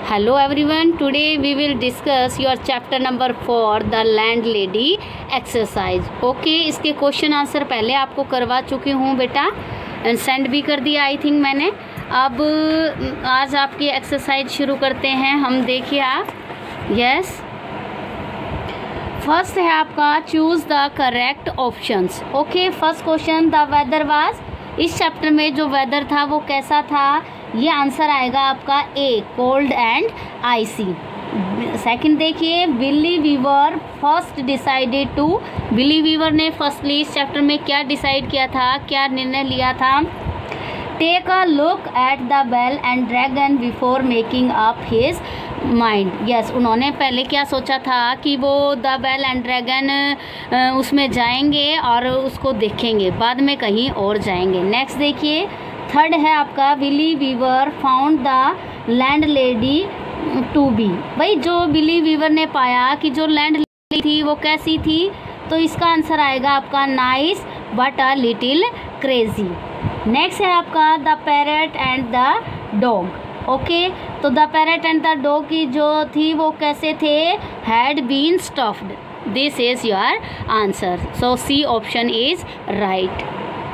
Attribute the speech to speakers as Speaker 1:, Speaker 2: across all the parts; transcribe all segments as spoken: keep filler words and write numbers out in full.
Speaker 1: Hello everyone, today we will discuss your chapter number four, the landlady exercise. Okay, इसके question answer पहले आपको करवा चुकी हूँ बेटा, एंड सेंड भी कर दिया आई थिंक मैंने. अब आज आपकी एक्सरसाइज शुरू करते हैं हम. देखिए आप, यस, फर्स्ट है आपका choose the correct options. Okay, first question, the weather was. इस चैप्टर में जो वेदर था वो कैसा था? ये आंसर आएगा आपका A, cold and icy. Second देखिए, Billy Weaver first decided to. Billy Weaver ने फर्स्टली इस चैप्टर में क्या डिसाइड किया था, क्या निर्णय लिया था? Take a look at the bell and dragon before making up his mind. Yes, उन्होंने पहले क्या सोचा था कि वो द बेल एंड ड्रैगन उसमें जाएंगे और उसको देखेंगे, बाद में कहीं और जाएंगे. नेक्स्ट देखिए, थर्ड है आपका, Billy Weaver found the landlady to be. भाई जो बिली वीवर ने पाया कि जो लैंड लेडी थी वो कैसी थी, तो इसका आंसर आएगा आपका nice but a little crazy. Next है आपका the parrot and the dog. Okay, तो the parrot and the dog की जो थी वो कैसे थे? Had been stuffed. This is your answer. So C option is right.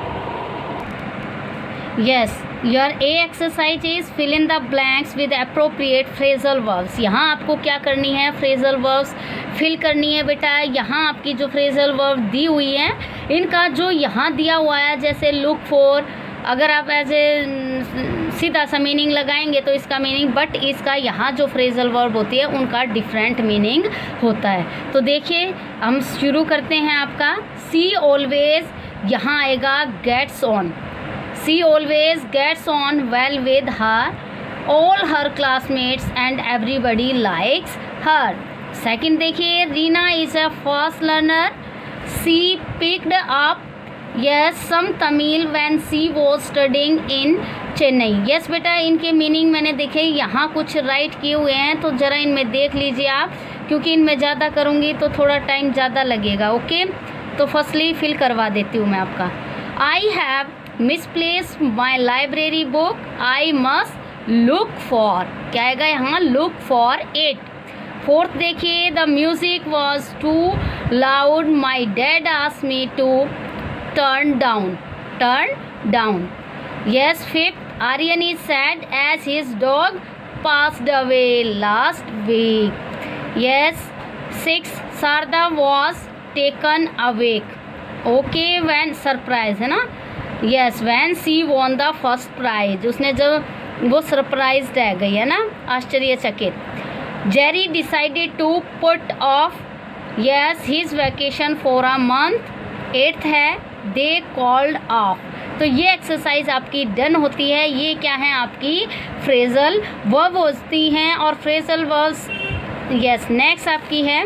Speaker 1: Yes, your A exercise is fill in the blanks with appropriate phrasal verbs. यहाँ आपको क्या करनी है? phrasal verbs फिल करनी है बेटा. यहाँ आपकी जो phrasal verb दी हुई है, इनका जो यहाँ दिया हुआ है, जैसे look for, अगर आप एज ए सीधा सा मीनिंग लगाएंगे तो इसका मीनिंग, बट इसका यहाँ जो phrasal verb होती है उनका डिफरेंट मीनिंग होता है. तो देखिए हम शुरू करते हैं आपका. सी ऑलवेज, यहाँ आएगा gets on. She always gets on well with her, all her classmates and everybody likes her. Second देखिए, Reena is a fast learner. She picked up yes some Tamil when she was studying in Chennai. Yes बेटा, इनके meaning मैंने देखे यहाँ कुछ right किए हुए हैं, तो ज़रा इनमें देख लीजिए आप, क्योंकि इनमें ज़्यादा करूँगी तो थोड़ा टाइम ज़्यादा लगेगा. ओके, तो फर्स्टली फिल करवा देती हूँ मैं आपका. I have misplaced my library book. I must look for. क्या आएगा यहाँ? look for it. फोर्थ देखिए, the music was too loud. My dad asked me to turn down. turn down. Yes. Fifth, Aryan is sad as his dog passed away last week. Yes. Sixth, Sarda was taken awake. Okay, when surprise है ना. Yes, when she won the first prize. उसने जब वो surprise रह गई है ना, आश्चर्यचकित. Jerry decided to put off yes his vacation for a month. Eighth है, दे कॉल्ड ऑफ. तो ये एक्सरसाइज आपकी डन होती है. ये क्या है? आपकी फ्रेजल वर्ब होती हैं, और फ्रेजल वर्ब्स यस. नेक्स्ट आपकी है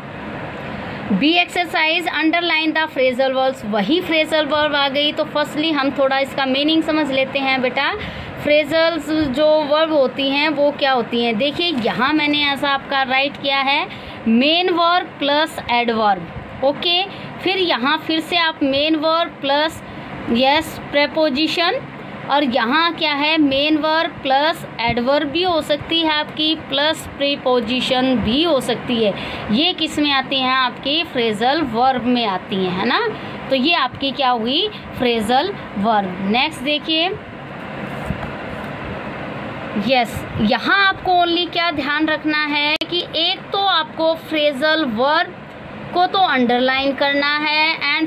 Speaker 1: B exercise, underline the phrasal verbs. वही फ्रेजल वर्ब आ गई, तो फर्स्टली हम थोड़ा इसका मीनिंग समझ लेते हैं बेटा. फ्रेजल्स जो वर्ब होती हैं वो क्या होती हैं? देखिए यहाँ मैंने ऐसा आपका राइट किया है, main verb plus adverb. Okay, फिर यहाँ फिर से आप main verb plus yes preposition, और यहाँ क्या है? मेन वर्ब प्लस एडवर्ब भी हो सकती है आपकी, प्लस प्रीपोजिशन भी हो सकती है. ये किस में आती हैं? आपकी फ्रेजल वर्ब में आती हैं, है ना. तो ये आपकी क्या हुई? Phrasal verb. नेक्स्ट देखिए, यस, यहाँ आपको ओनली क्या ध्यान रखना है कि एक तो आपको फ्रेजल वर्ब को तो अंडरलाइन करना है, and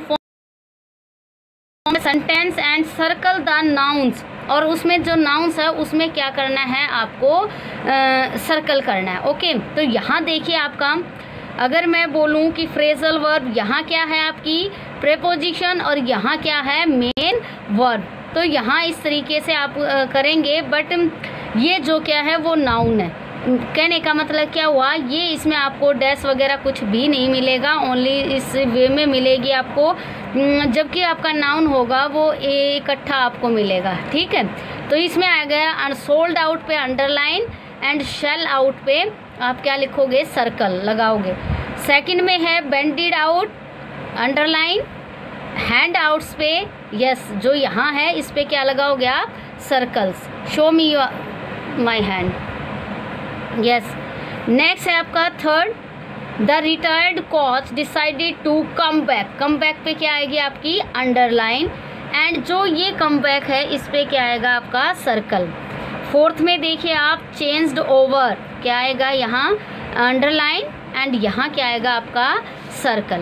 Speaker 1: sentence and circle the nouns, और उसमें जो नाउन्स है उसमें क्या करना है? आपको सर्कल करना है. ओके, तो यहाँ देखिए आपका, अगर मैं बोलूँ कि फ्रेजल वर्ब, यहाँ क्या है? आपकी प्रेपोजिशन, और यहाँ क्या है? Main verb. तो यहाँ इस तरीके से आप आ, करेंगे, बट ये जो क्या है वो नाउन है. कहने का मतलब क्या हुआ? ये इसमें आपको डैश वगैरह कुछ भी नहीं मिलेगा, ओनली इस वे में मिलेगी आपको, जबकि आपका नाउन होगा वो इकट्ठा आपको मिलेगा. ठीक है, तो इसमें आ गया सोल्ड आउट पे अंडरलाइन, एंड शेल आउट पे आप क्या लिखोगे? सर्कल लगाओगे. सेकंड में है bended out, underline. Handouts पे यस जो यहाँ है इस पे क्या लगाओगे आप? Circles. Show me my hand. Yes. Next है आपका third, the retired coach decided to come back. Come back पे क्या आएगी आपकी अंडरलाइन, एंड जो ये कम बैक है इस पे क्या आएगा आपका सर्कल। फोर्थ में देखिए आप चेंज्ड ओवर, क्या आएगा यहाँ अंडरलाइन, एंड यहाँ क्या आएगा आपका circle.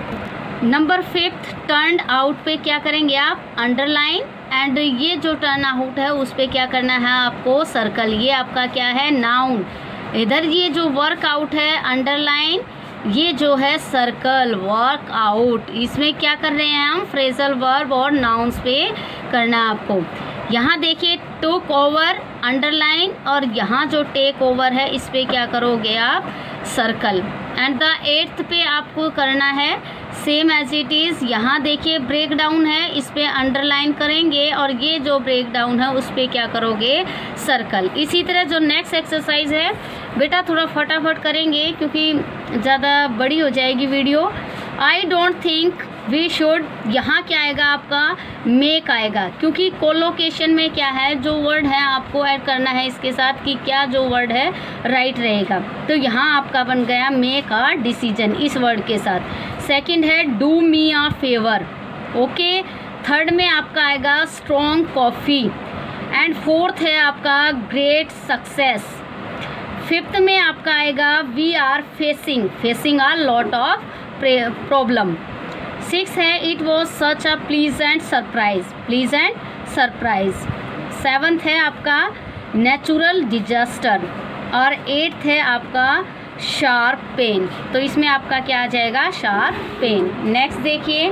Speaker 1: Number fifth, turn out पे क्या करेंगे आप अंडरलाइन, एंड ये जो टर्न आउट है उस पे क्या करना है आपको सर्कल। ये आपका क्या है नाउन। इधर ये जो वर्कआउट है अंडरलाइन, ये जो है सर्कल वर्कआउट। इसमें क्या कर रहे हैं हम फ्रेजल वर्ब और नाउन्स पे करना है आपको। यहाँ देखिए टुक ओवर अंडरलाइन, और यहाँ जो टेक ओवर है इस पे क्या करोगे आप circle. And the eighth pay आपको करना है सेम एज इट इज़। यहाँ देखिए ब्रेक डाउन है, इस पे अंडरलाइन करेंगे, और ये जो ब्रेक डाउन है उस पे क्या करोगे सर्कल। इसी तरह जो नेक्स्ट एक्सरसाइज है बेटा थोड़ा फटाफट करेंगे क्योंकि ज़्यादा बड़ी हो जाएगी video. I don't think we should, यहाँ क्या आएगा आपका मेक आएगा, क्योंकि कोलोकेशन में क्या है जो वर्ड है आपको ऐड करना है इसके साथ कि क्या जो वर्ड है राइट रहेगा। तो यहाँ आपका बन गया मेक अ डिसीजन इस वर्ड के साथ। सेकंड है do me a favour, okay. Third में आपका आएगा स्ट्रॉन्ग कॉफ़ी, एंड फोर्थ है आपका ग्रेट सक्सेस। फिफ्थ में आपका आएगा we are facing, facing a lot of problem. Six है it was such a pleasant surprise, pleasant surprise. Seventh है आपका नेचुरल डिजास्टर, और एट्थ है आपका शार्प पेन। तो इसमें आपका क्या आ जाएगा शार्प पेन। नेक्स्ट देखिए,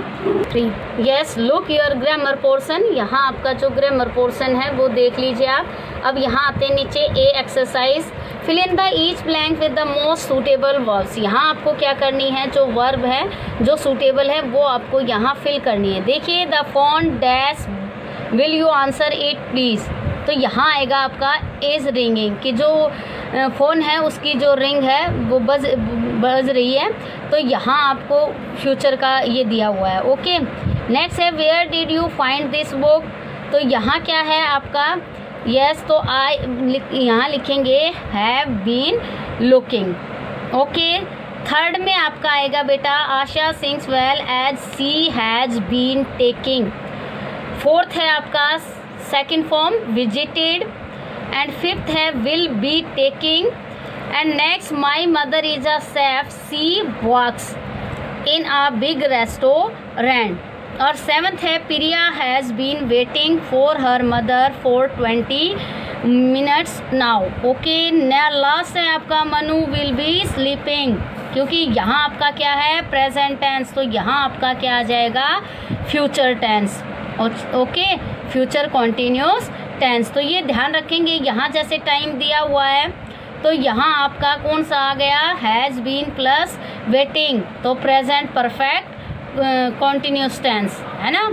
Speaker 1: yes look your grammar portion. यहाँ आपका जो ग्रामर पोर्शन है वो देख लीजिए आप। अब यहाँ आते हैं नीचे A exercise, fill in the each blank with the most suitable verbs. यहाँ आपको क्या करनी है जो वर्ब है जो सूटेबल है वो आपको यहाँ फिल करनी है। देखिए the phone dash will you answer it please. तो यहाँ आएगा आपका इज रिंगिंग, कि जो फ़ोन है उसकी जो रिंग है वो बज बज रही है, तो यहाँ आपको फ्यूचर का ये दिया हुआ है, ओके। नेक्स्ट है where did you find this book. तो यहाँ क्या है आपका यस yes, तो आई यहाँ लिखेंगे have been looking, okay. Third में आपका आएगा बेटा Asha sings well as she has been taking. Fourth है आपका second form visited, and fifth है will be taking. And next my mother is a chef, she works in a big restaurant. और seventh है Priya has been waiting for her mother for twenty minutes now, okay. Last है आपका Manu will be sleeping, क्योंकि यहाँ आपका क्या है present tense, तो यहाँ आपका क्या आ जाएगा future tense, okay, future continuous tense. तो ये ध्यान रखेंगे यहाँ जैसे टाइम दिया हुआ है तो यहाँ आपका कौन सा आ गया हैज़ बीन प्लस वेटिंग, तो प्रेजेंट परफेक्ट कॉन्टिन्यूस टेंस है ना।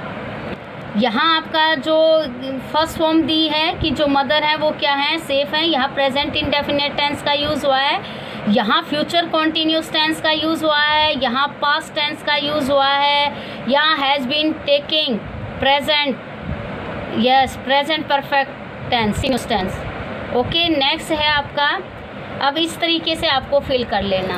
Speaker 1: यहाँ आपका जो फर्स्ट फॉर्म दी है कि जो मदर है वो क्या है सेफ है, यहाँ प्रेजेंट इंडेफिनिट टेंस का यूज़ हुआ है, यहाँ फ्यूचर कॉन्टिन्यूस टेंस का यूज़ हुआ है, यहाँ पास्ट टेंस का यूज़ हुआ है, यहाँ has been taking present, yes present perfect tense tense, okay. Next है आपका, अब इस तरीके से आपको फिल कर लेना।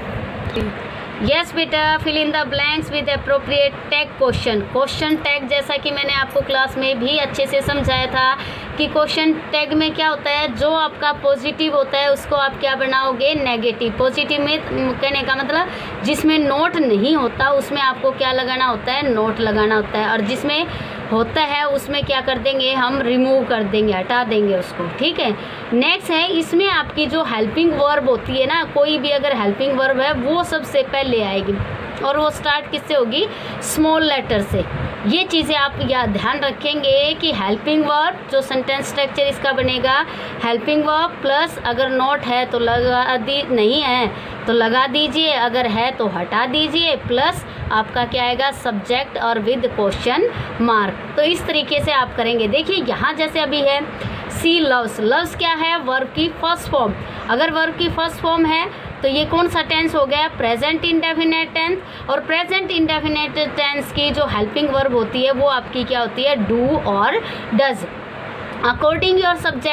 Speaker 1: यस बेटा fill in the blanks with appropriate tag question. Question tag जैसा कि मैंने आपको क्लास में भी अच्छे से समझाया था कि क्वेश्चन टैग में क्या होता है, जो आपका पॉजिटिव होता है उसको आप क्या बनाओगे नेगेटिव। पॉजिटिव में कहने का मतलब जिसमें नोट नहीं होता उसमें आपको क्या लगाना होता है नोट लगाना होता है, और जिसमें होता है उसमें क्या कर देंगे हम रिमूव कर देंगे, हटा देंगे उसको, ठीक है। नेक्स्ट है इसमें आपकी जो हेल्पिंग वर्ब होती है ना, कोई भी अगर हेल्पिंग वर्ब है वो सबसे पहले आएगी और वो स्टार्ट किससे होगी स्मॉल लेटर से। ये चीज़ें आप याद ध्यान रखेंगे कि हेल्पिंग वर्ब जो सेंटेंस स्ट्रक्चर इसका बनेगा हेल्पिंग वर्ब प्लस अगर नोट है तो लगा दी, नहीं है तो लगा दीजिए, अगर है तो हटा दीजिए, प्लस आपका क्या आएगा सब्जेक्ट और विद क्वेश्चन मार्क। तो इस तरीके से आप करेंगे। देखिए यहाँ जैसे अभी है सी लव्स, लव्स क्या है वर्ब की फर्स्ट फॉर्म, अगर वर्ब की फर्स्ट फॉर्म है तो ये कौन सा टेंस हो गया प्रेजेंट इंडेफिनिट टेंस, और प्रेजेंट इंडेफिनिट टेंस की जो हेल्पिंग वर्ब होती है वो आपकी क्या होती है डू और डज। अकॉर्डिंग योर सब्जेक्ट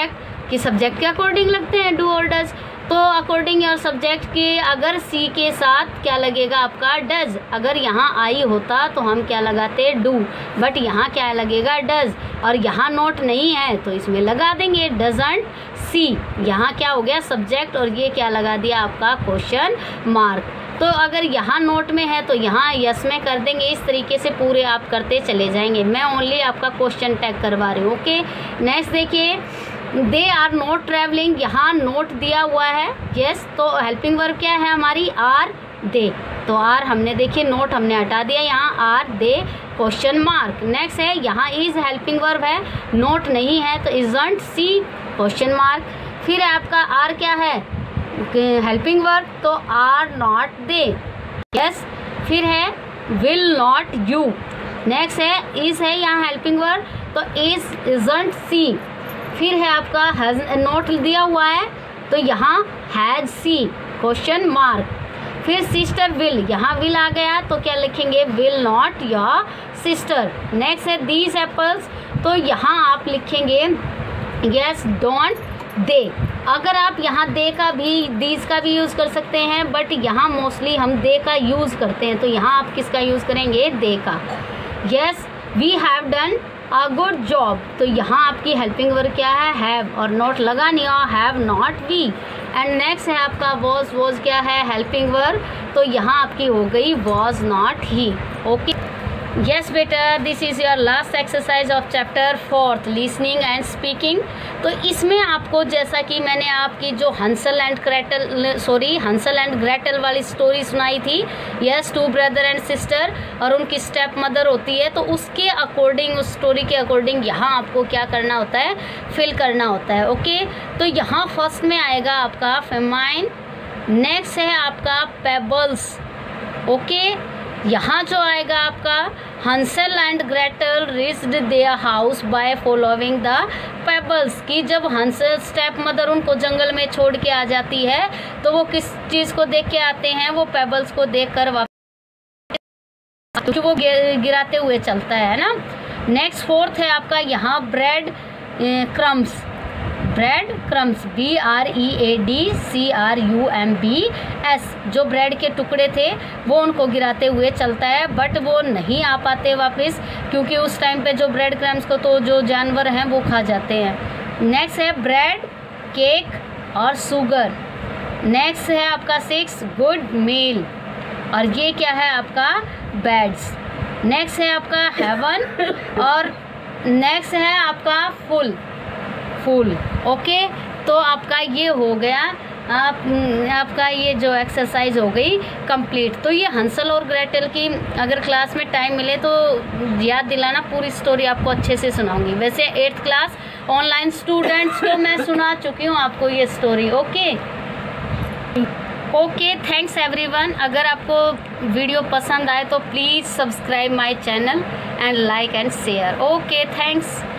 Speaker 1: कि सब्जेक्ट के अकॉर्डिंग लगते हैं डू और डज। तो अकॉर्डिंग योर सब्जेक्ट के अगर सी के साथ क्या लगेगा आपका डज। अगर यहाँ आई होता तो हम क्या लगाते डू, बट यहाँ क्या लगेगा डज, और यहाँ नोट नहीं है तो इसमें लगा देंगे डजंट सी। यहाँ क्या हो गया सब्जेक्ट, और ये क्या लगा दिया आपका क्वेश्चन मार्क। तो अगर यहाँ नोट में है तो यहाँ यस में कर देंगे। इस तरीके से पूरे आप करते चले जाएंगे। मैं ओनली आपका क्वेश्चन टैग करवा रही हूँ। ओके, नेक्स्ट देखिए, दे आर नॉट ट्रैवलिंग। यहाँ नोट दिया हुआ है यस, तो हेल्पिंग वर्ब क्या है हमारी आर दे। तो आर हमने देखिए नोट हमने हटा दिया, यहाँ are they question mark. Next है यहाँ इज हेल्पिंग वर्ब है, नोट नहीं है तो इजंट सी क्वेश्चन मार्क। फिर आपका आर क्या है हेल्पिंग वर्ब, तो आर नॉट दे यस। फिर है विल नॉट यू। नेक्स्ट है इज है यहाँ हेल्पिंग वर्ब, तो इज इजंट सी। फिर है आपका हैज नोट दिया हुआ है तो यहाँ हैज सी क्वेश्चन मार्क। फिर सिस्टर विल, यहाँ विल आ गया तो क्या लिखेंगे will not your sister. Next है दीज एप्पल्स, तो यहाँ आप लिखेंगे यस डोंट दे। अगर आप यहाँ दे का भी दीज का भी यूज़ कर सकते हैं, बट यहाँ मोस्टली हम दे का यूज़ करते हैं, तो यहाँ आप किसका यूज़ करेंगे दे का। Yes we have done a good job, तो यहाँ आपकी हेल्पिंग वर्ब क्या है हैव, और नॉट लगा नहीं और have not we. And next है आपका वॉज, वॉज क्या है हेल्पिंग वर्ब, तो यहाँ आपकी हो गई was not he. Okay yes बेटा, this is your last exercise of chapter fourth listening and speaking. तो इसमें आपको जैसा कि मैंने आपकी जो Hansel and Gretel sorry Hansel and Gretel वाली स्टोरी सुनाई थी, yes two brother and sister, और उनकी स्टेप मदर होती है, तो उसके अकॉर्डिंग उस स्टोरी के अकॉर्डिंग यहाँ आपको क्या करना होता है फिल करना होता है। ओके, तो यहाँ फर्स्ट में आएगा आपका फेमाइन, नेक्स्ट है आपका पेबल्स। ओके, यहाँ जो आएगा आपका Hansel and Gretel reached their house by following the pebbles, की जब हंसल स्टेप मदर उनको जंगल में छोड़ के आ जाती है तो वो किस चीज़ को देख के आते हैं, वो पेबल्स को देख कर वापस, क्योंकि वो गिराते हुए चलता है ना। नेक्स्ट फोर्थ है आपका यहाँ bread crumbs, bread crumbs B R E A D C R U M B S, जो ब्रेड के टुकड़े थे वो उनको गिराते हुए चलता है, बट वो नहीं आ पाते वापस, क्योंकि उस टाइम पे जो ब्रेड क्रम्स को तो जो जानवर हैं वो खा जाते हैं। नेक्स्ट है ब्रेड केक और शुगर। नेक्स्ट है आपका सिक्स गुड मील, और ये क्या है आपका बेड्स। नेक्स्ट है आपका हेवन, और नेक्स्ट है आपका फुल फुल। ओके, तो आपका ये हो गया आप आपका ये जो एक्सरसाइज हो गई कंप्लीट। तो ये हंसल और ग्रेटल की अगर क्लास में टाइम मिले तो याद दिलाना, पूरी स्टोरी आपको अच्छे से सुनाऊंगी। वैसे एट्थ क्लास ऑनलाइन स्टूडेंट्स को मैं सुना चुकी हूँ आपको ये story. Okay okay thanks everyone. अगर आपको वीडियो पसंद आए तो please subscribe my channel and like and share. Okay thanks.